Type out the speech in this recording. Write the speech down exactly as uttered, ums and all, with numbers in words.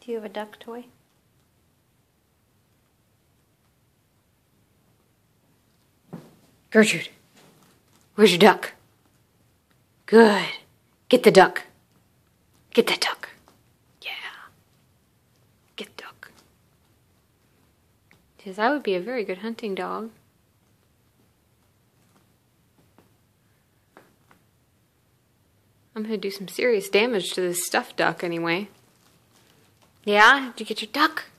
Do you have a duck toy? Gertrude, where's your duck? Good. Get the duck. Get that duck. Yeah. Get the duck. Because I would be a very good hunting dog. I'm going to do some serious damage to this stuffed duck anyway. Yeah? Did you get your duck?